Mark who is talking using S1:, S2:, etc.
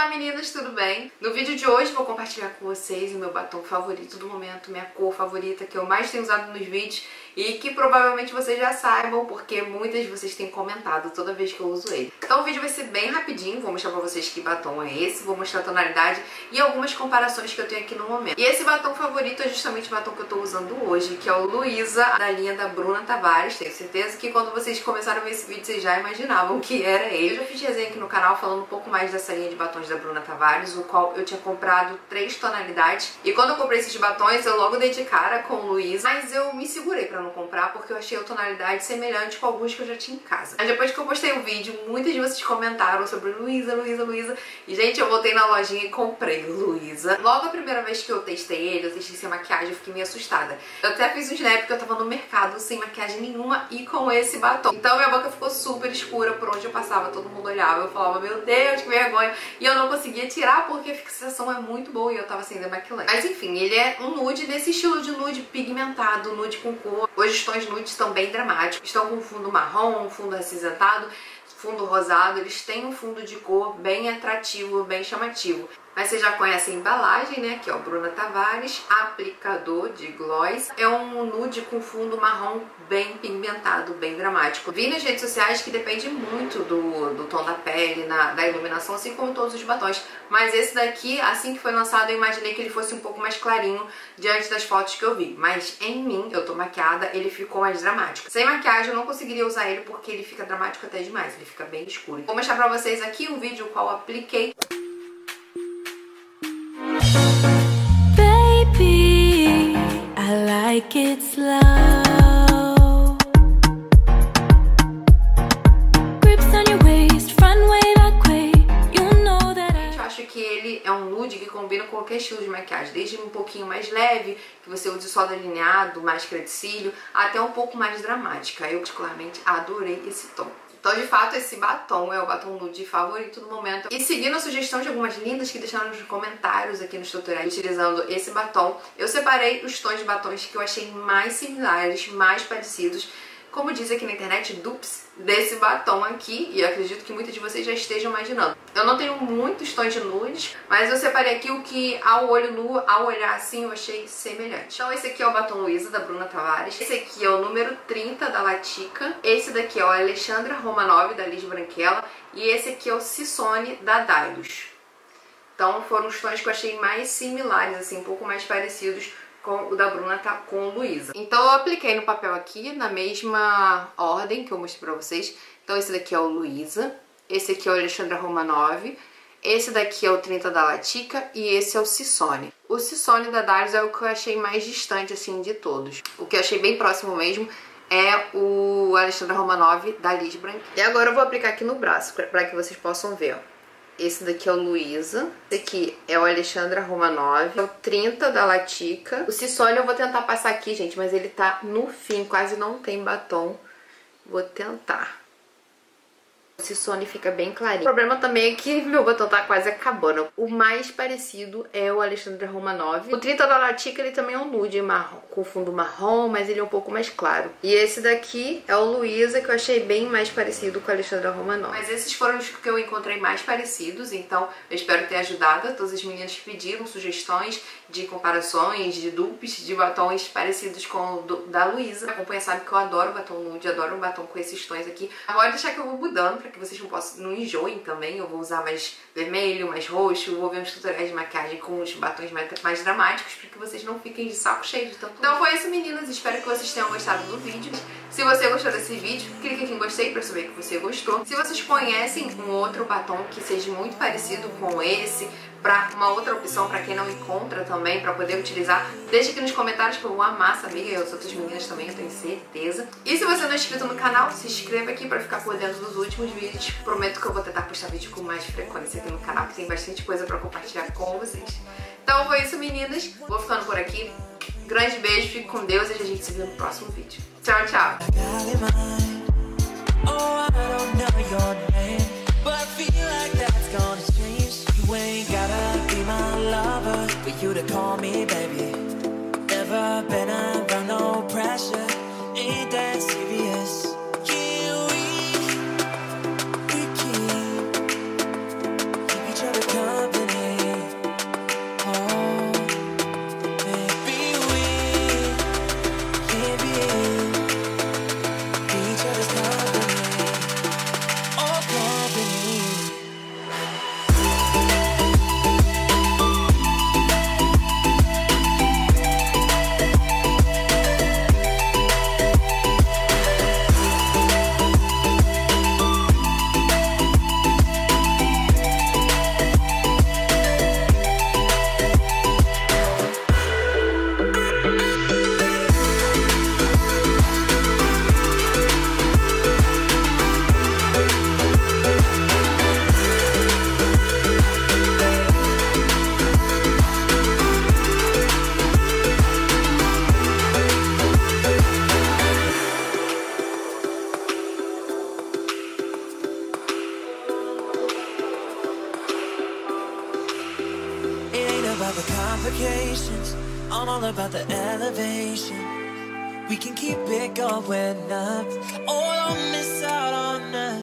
S1: Olá meninas, tudo bem? No vídeo de hoje vou compartilhar com vocês o meu batom favorito do momento, minha cor favorita que eu mais tenho usado nos vídeos e que provavelmente vocês já saibam porque muitas de vocês têm comentado toda vez que eu uso ele. Então o vídeo vai ser bem rapidinho, vou mostrar pra vocês que batom é esse, vou mostrar a tonalidade e algumas comparações que eu tenho aqui no momento. E esse batom favorito é justamente o batom que eu tô usando hoje, que é o Luiza, da linha da Bruna Tavares. Tenho certeza que quando vocês começaram a ver esse vídeo vocês já imaginavam que era ele. Eu já fiz resenha aqui no canal falando um pouco mais dessa linha de batons da Bruna Tavares, o qual eu tinha comprado 3 tonalidades. E quando eu comprei esses batons, eu logo dei de cara com o Luiza, mas eu me segurei pra não comprar porque eu achei a tonalidade semelhante com alguns que eu já tinha em casa. Mas depois que eu postei o vídeo, muitas de vocês comentaram sobre Luiza. E gente, eu voltei na lojinha e comprei o Luiza. Logo a primeira vez que eu testei ele, eu testei sem maquiagem, eu fiquei meio assustada. Eu até fiz um snap que eu tava no mercado sem maquiagem nenhuma e com esse batom. Então minha boca ficou super escura por onde eu passava, todo mundo olhava, eu falava, meu Deus, que vergonha. E eu não conseguia tirar porque a fixação é muito boa e eu tava sem demaquilante. Mas enfim, ele é um nude nesse estilo de nude pigmentado, nude com cor. Hoje os tons nudes estão bem dramáticos, estão com fundo marrom, fundo acinzentado, fundo rosado. Eles têm um fundo de cor bem atrativo, bem chamativo. Mas vocês já conhecem a embalagem, né? Que é o Bruna Tavares, aplicador de gloss. É um nude com fundo marrom bem pigmentado, bem dramático. Vi nas redes sociais que depende muito do tom da pele, da iluminação, assim como todos os batons. Mas esse daqui, assim que foi lançado, eu imaginei que ele fosse um pouco mais clarinho diante das fotos que eu vi. Mas em mim, eu tô maquiada, ele ficou mais dramático. Sem maquiagem eu não conseguiria usar ele porque ele fica dramático até demais, ele fica bem escuro. Vou mostrar pra vocês aqui um vídeo qual eu apliquei.
S2: I like it slow. Grips on your waist, front way, back way. You know that
S1: Eu acho que ele é um nude que combina com qualquer estilo de maquiagem, desde um pouquinho mais leve, que você use só delineado, máscara de cílio, até um pouco mais dramática. Eu particularmente adorei esse tom. Então, de fato, esse batom é o batom nude favorito do momento. E seguindo a sugestão de algumas lindas que deixaram nos comentários aqui nos tutoriais utilizando esse batom, eu separei os tons de batons que eu achei mais similares, mais parecidos, como diz aqui na internet, dupes desse batom aqui, e eu acredito que muitos de vocês já estejam imaginando. Eu não tenho muitos tons de nudes, mas eu separei aqui o que ao olho nu, ao olhar assim, eu achei semelhante. Então esse aqui é o batom Luiza, da Bruna Tavares. Esse aqui é o número 30, da Latica. Esse daqui é o Alexandra Romanov, da Liz Branquela. E esse aqui é o Sissone, da Dylos. Então foram os tons que eu achei mais similares, assim, um pouco mais parecidos com o da Bruna, tá com o Luiza. Então eu apliquei no papel aqui, na mesma ordem que eu mostrei pra vocês. Então esse daqui é o Luiza, esse aqui é o Alexandra Romanov, esse daqui é o 30 da Latica e esse é o Sissone. O Sissone da Dylos é o que eu achei mais distante, assim, de todos. O que eu achei bem próximo mesmo é o Alexandra Romanov, da Liz Branquela. E agora eu vou aplicar aqui no braço, pra que vocês possam ver, ó. Esse daqui é o Luiza, esse aqui é o Alexandra Romanov, é o 30 da Latica. O Sissone eu vou tentar passar aqui, gente, mas ele tá no fim, quase não tem batom. Vou tentar. O Sissone fica bem clarinho. O problema também é que meu batom tá quase acabando. O mais parecido é o Alexandra Romanov. O 30 da Latica, ele também é um nude marrom, com fundo marrom, mas ele é um pouco mais claro. E esse daqui é o Luiza, que eu achei bem mais parecido com o Alexandra Romanov. Mas esses foram os que eu encontrei mais parecidos, então eu espero ter ajudado a todas as meninas que pediram sugestões de comparações, de dupes, de batons parecidos com o da Luiza. Acompanha sabe que eu adoro batom nude, adoro um batom com esses tons aqui. Agora deixar que eu vou mudando, pra que vocês não enjoem também. Eu vou usar mais vermelho, mais roxo, vou ver uns tutoriais de maquiagem com os batons mais dramáticos, para que vocês não fiquem de saco cheio de tanto. Então foi isso, meninas, espero que vocês tenham gostado do vídeo. Se você gostou desse vídeo, clique aqui em gostei para saber que você gostou. Se vocês conhecem um outro batom que seja muito parecido com esse, para uma outra opção, para quem não encontra também, para poder utilizar, deixa aqui nos comentários que eu vou amar saber, e as outras meninas também, eu tenho certeza. E se você não é inscrito no canal, se inscreva aqui para ficar por dentro dos últimos vídeos. Prometo que eu vou tentar postar vídeo com mais frequência aqui no canal, porque tem bastante coisa para compartilhar com vocês. Então foi isso, meninas, vou ficando por aqui. Grande beijo, fique com Deus e a gente se vê no próximo vídeo. Tchau, tchau!
S2: you to call me baby. Never been around no pressure. Ain't that serious? Can we keep each other company? about the complications, I'm all about the elevation. We can keep it going up, oh, don't miss out on us.